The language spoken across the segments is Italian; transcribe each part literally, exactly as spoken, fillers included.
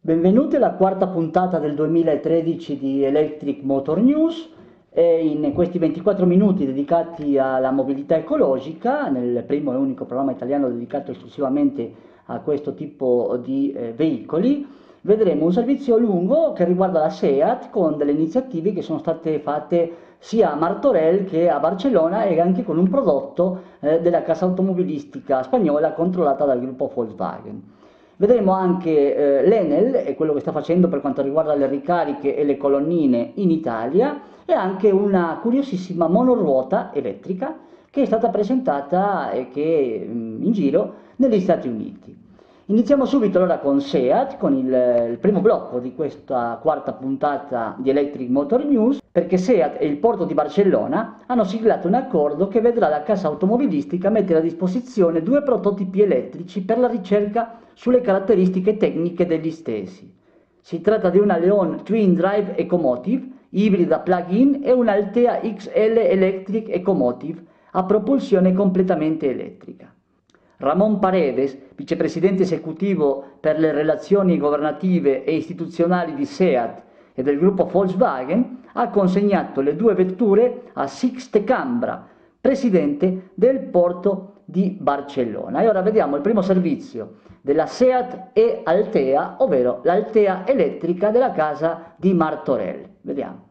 Benvenuti alla quarta puntata del duemilatredici di Electric Motor News e in questi ventiquattro minuti dedicati alla mobilità ecologica, nel primo e unico programma italiano dedicato esclusivamente a questo tipo di eh, veicoli, vedremo un servizio lungo che riguarda la SEAT con delle iniziative che sono state fatte sia a Martorell che a Barcellona e anche con un prodotto eh, della casa automobilistica spagnola controllata dal gruppo Volkswagen. Vedremo anche eh, l'Enel e quello che sta facendo per quanto riguarda le ricariche e le colonnine in Italia e anche una curiosissima monoruota elettrica che è stata presentata e che mh, in giro negli Stati Uniti. Iniziamo subito allora con SEAT, con il, il primo blocco di questa quarta puntata di Electric Motor News, perché SEAT e il porto di Barcellona hanno siglato un accordo che vedrà la casa automobilistica mettere a disposizione due prototipi elettrici per la ricerca sulle caratteristiche tecniche degli stessi. Si tratta di una Leon Twin Drive Ecomotive, ibrida plug-in, e una Altea X L Electric Ecomotive a propulsione completamente elettrica. Ramón Paredes, vicepresidente esecutivo per le relazioni governative e istituzionali di SEAT e del gruppo Volkswagen, ha consegnato le due vetture a Sixte Cambra, presidente del porto di Barcellona. E ora vediamo il primo servizio della SEAT e Altea, ovvero l'Altea elettrica della casa di Martorell. Vediamo.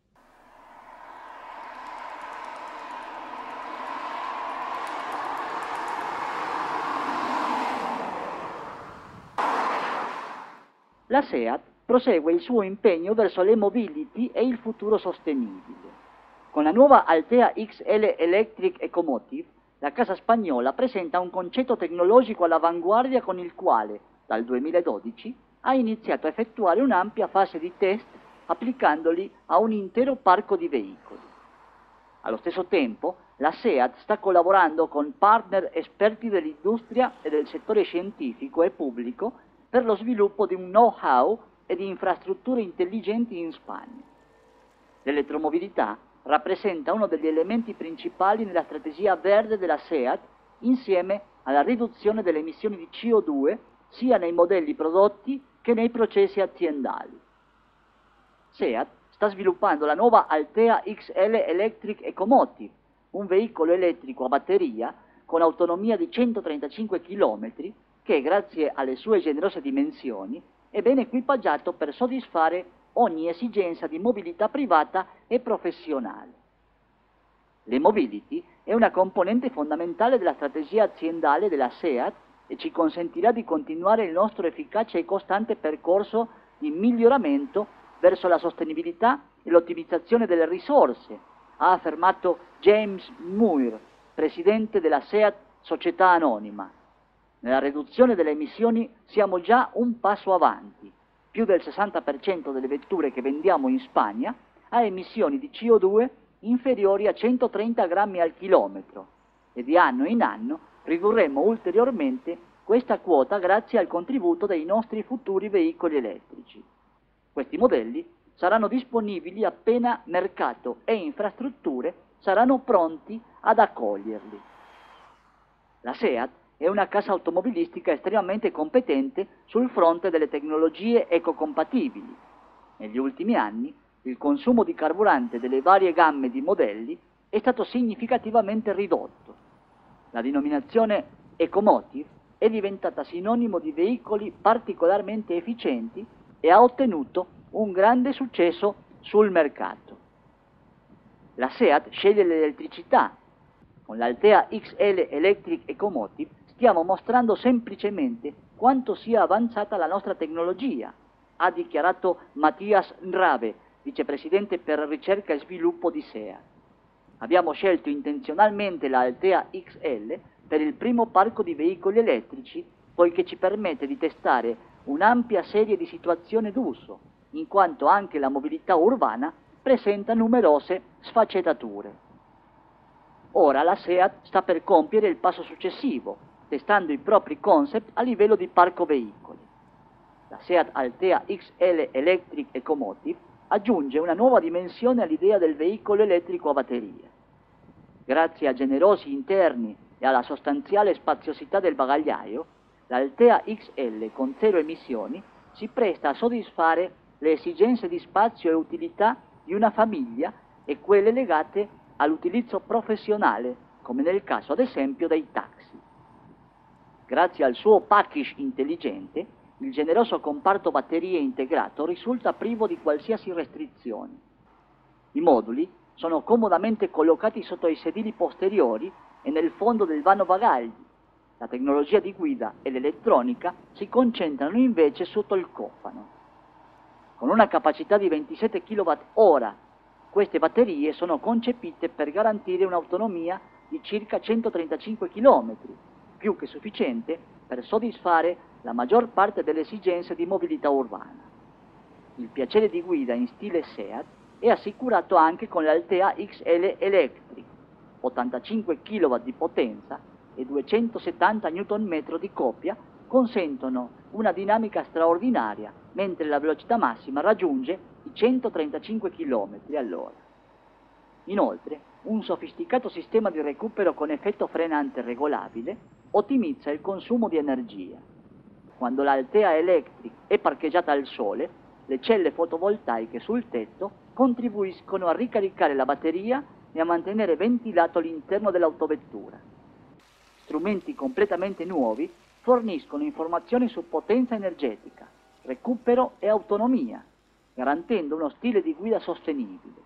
La SEAT prosegue il suo impegno verso le mobility e il futuro sostenibile. Con la nuova Altea X L Electric Ecomotive, la casa spagnola presenta un concetto tecnologico all'avanguardia con il quale, dal duemiladodici, ha iniziato a effettuare un'ampia fase di test applicandoli a un intero parco di veicoli. Allo stesso tempo, la SEAT sta collaborando con partner esperti dell'industria e del settore scientifico e pubblico per lo sviluppo di un know-how e di infrastrutture intelligenti in Spagna. L'elettromobilità rappresenta uno degli elementi principali nella strategia verde della SEAT insieme alla riduzione delle emissioni di C O due sia nei modelli prodotti che nei processi aziendali. SEAT sta sviluppando la nuova Altea X L Electric Ecomotive, un veicolo elettrico a batteria con autonomia di centotrentacinque chilometri che, grazie alle sue generose dimensioni, è ben equipaggiato per soddisfare ogni esigenza di mobilità privata e professionale. Le mobility è una componente fondamentale della strategia aziendale della SEAT e ci consentirà di continuare il nostro efficace e costante percorso di miglioramento verso la sostenibilità e l'ottimizzazione delle risorse, ha affermato James Muir, presidente della SEAT Società Anonima. Nella riduzione delle emissioni siamo già un passo avanti. Più del sessanta per cento delle vetture che vendiamo in Spagna ha emissioni di C O due inferiori a centotrenta grammi al chilometro e di anno in anno ridurremo ulteriormente questa quota grazie al contributo dei nostri futuri veicoli elettrici. Questi modelli saranno disponibili appena mercato e infrastrutture saranno pronti ad accoglierli. La SEAT è una casa automobilistica estremamente competente sul fronte delle tecnologie ecocompatibili. Negli ultimi anni il consumo di carburante delle varie gamme di modelli è stato significativamente ridotto. La denominazione Ecomotive è diventata sinonimo di veicoli particolarmente efficienti e ha ottenuto un grande successo sul mercato. La SEAT sceglie l'elettricità. Con l'Altea X L Electric Ecomotive stiamo mostrando semplicemente quanto sia avanzata la nostra tecnologia, ha dichiarato Matthias Nrave, vicepresidente per ricerca e sviluppo di SEAT. Abbiamo scelto intenzionalmente la Altea X L per il primo parco di veicoli elettrici, poiché ci permette di testare un'ampia serie di situazioni d'uso, in quanto anche la mobilità urbana presenta numerose sfaccettature. Ora la SEAT sta per compiere il passo successivo, testando i propri concept a livello di parco veicoli. La SEAT Altea X L Electric Ecomotive aggiunge una nuova dimensione all'idea del veicolo elettrico a batteria. Grazie a generosi interni e alla sostanziale spaziosità del bagagliaio, l'Altea X L con zero emissioni si presta a soddisfare le esigenze di spazio e utilità di una famiglia e quelle legate all'utilizzo professionale, come nel caso ad esempio dei taxi. Grazie al suo package intelligente, il generoso comparto batterie integrato risulta privo di qualsiasi restrizione. I moduli sono comodamente collocati sotto i sedili posteriori e nel fondo del vano bagagli. La tecnologia di guida e l'elettronica si concentrano invece sotto il cofano. Con una capacità di ventisette chilowatt ora, queste batterie sono concepite per garantire un'autonomia di circa centotrentacinque chilometri, più che sufficiente per soddisfare la maggior parte delle esigenze di mobilità urbana. Il piacere di guida in stile SEAT è assicurato anche con l'Altea X L Electric, ottantacinque chilowatt di potenza e duecentosettanta newton metri di coppia consentono una dinamica straordinaria, mentre la velocità massima raggiunge i centotrentacinque chilometri all'ora. Inoltre, un sofisticato sistema di recupero con effetto frenante regolabile ottimizza il consumo di energia. Quando l'Altea Electric è parcheggiata al sole, le celle fotovoltaiche sul tetto contribuiscono a ricaricare la batteria e a mantenere ventilato l'interno dell'autovettura. Strumenti completamente nuovi forniscono informazioni su potenza energetica, recupero e autonomia, garantendo uno stile di guida sostenibile.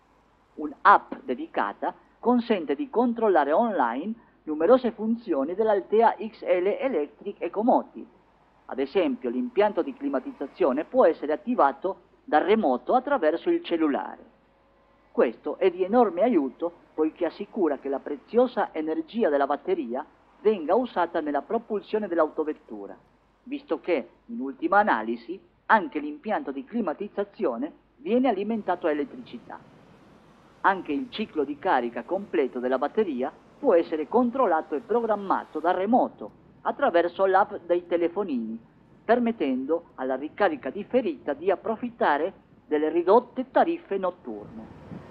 Un'app dedicata consente di controllare online numerose funzioni dell'Altea X L Electric Ecomotive. Ad esempio, l'impianto di climatizzazione può essere attivato da remoto attraverso il cellulare. Questo è di enorme aiuto poiché assicura che la preziosa energia della batteria venga usata nella propulsione dell'autovettura, visto che, in ultima analisi, anche l'impianto di climatizzazione viene alimentato a elettricità. Anche il ciclo di carica completo della batteria può essere controllato e programmato da remoto attraverso l'app dei telefonini, permettendo alla ricarica differita di approfittare delle ridotte tariffe notturne.